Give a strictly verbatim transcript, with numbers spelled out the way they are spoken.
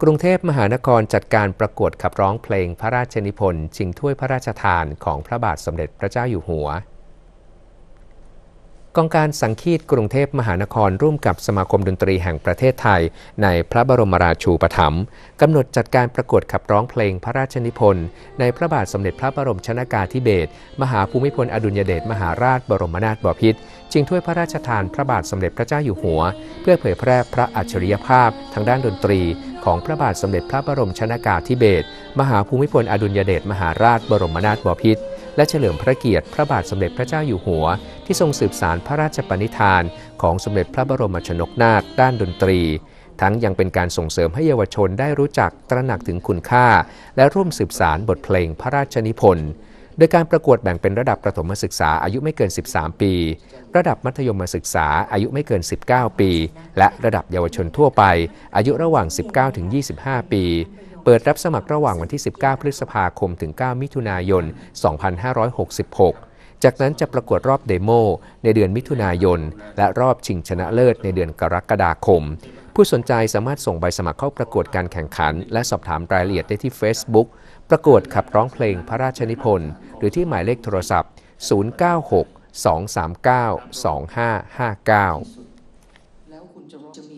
รุงเทพมหานครจัดการประกวดขับร้องเพลงพระราชนิพนธ์ชิงถ้วยพระราชทานของพระบาทสมเด็จพระเจ้าอยู่หัวกองการสังคีตกรุงเทพมหานครร่วมกับสมาคมดนตรีแห่งประเทศไทยในพระบรมราชูปถัมภ์กำหนดจัดการประกวดขับร้องเพลงพระราชนิพนธ์ในพระบาทสมเด็จพระบรมชนกาธิเบศรมหาภูมิพลอดุลยเดชมหาราชบรมนาถบพิตรชิงถ้วยพระราชทานพระบาทสมเด็จพระเจ้าอยู่หัวเพื่อเผยแพร่พระอัจฉริยภาพทางด้านดนตรีของพระบาทสมเด็จพระบรมชนกาธิเบศรมหาภูมิพลอดุลยเดชมหาราชบรมนาถบพิตรและเฉลิมพระเกียรติพระบาทสมเด็จพระเจ้าอยู่หัวที่ทรงสืบสานพระราชปณิธานของสมเด็จพระบรมชนกนาถด้านดนตรีทั้งยังเป็นการส่งเสริมให้เยาวชนได้รู้จักตระหนักถึงคุณค่าและร่วมสืบสานบทเพลงพระราชนิพนธ์โดยการประกวดแบ่งเป็นระดับประถมศึกษาอายุไม่เกินสิบสามปีระดับมัธยมศึกษาอายุไม่เกินสิบเก้าปีและระดับเยาวชนทั่วไปอายุระหว่าง สิบเก้าถึงยี่สิบห้า ปีเปิดรับสมัครระหว่างวันที่สิบเก้าพฤษภาคมถึงเก้ามิถุนายนสองพันห้าร้อยหกสิบหกจากนั้นจะประกวดรอบเดโมในเดือนมิถุนายนและรอบชิงชนะเลิศในเดือนกรกฎาคมผู้สนใจสามารถส่งใบสมัครเข้าประกวดการแข่งขันและสอบถามรายละเอียดได้ที่ Facebook ประกวดขับร้องเพลงพระราชนิพนธ์หรือที่หมายเลขโทรศัพท์ศูนย์ เก้า หก สอง สาม เก้า สอง ห้า ห้า เก้า